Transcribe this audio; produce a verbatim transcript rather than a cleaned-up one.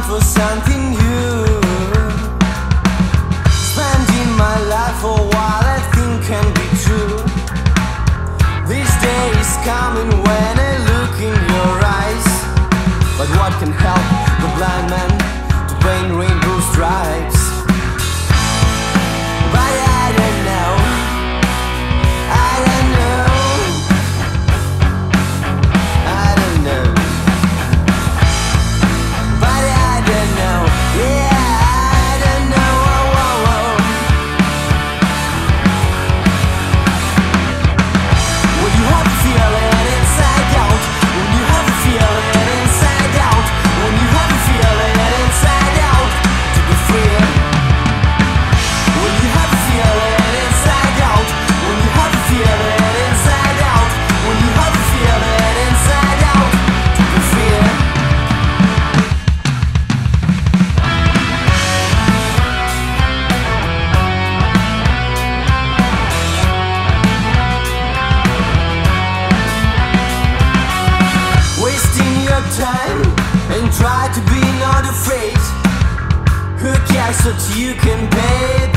for something new. Spending my life for what I think can be true. This day is coming when I look in your eyes. But what can help the blind man to paint rainbow stripes? But I don't know, I don't know, I don't know. But I don't know, yeah, I don't know, oh, oh, oh. When you have a feeling inside out, when you have a feeling inside out, when you have a feeling inside out, to be free. When you have a feeling inside out, when you have a feeling inside out, when you have a feeling inside out, to be free. Wasting your time and try to be not afraid. Who cares what you can pay?